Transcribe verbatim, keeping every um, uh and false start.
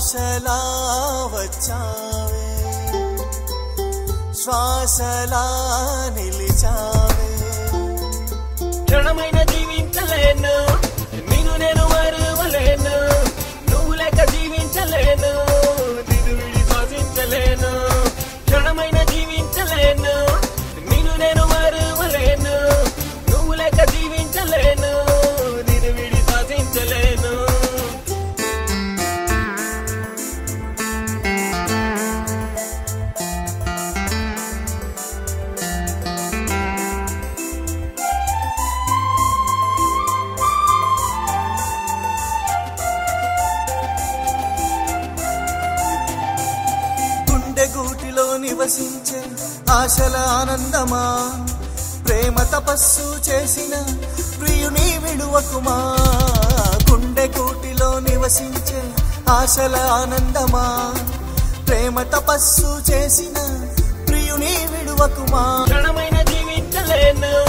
శ్వాసలా వచ్చావే శ్వాసలా నిలిచావే క్షణమైన జీవించలేను నిన్ను నేను మరువలేను నువ్వు లేక జీవించలేను నిన్ను విడి శ్వాసించలేను క్షణమైన జీవించలేను నిన్ను నేను మరువలేను నువ్వు లేక జీవించలేను నిన్ను విడి శ్వాసించలేను గూటిలో నివసించే ఆశల ఆనందమా ప్రేమ తపస్సు చేసిన ప్రియుని విడువకుమా గుండె గూటిలో నివసించే ఆశల ఆనందమా ప్రేమ తపస్సు చేసిన ప్రియుని విడువకుమా క్షణమైన జీవించలేను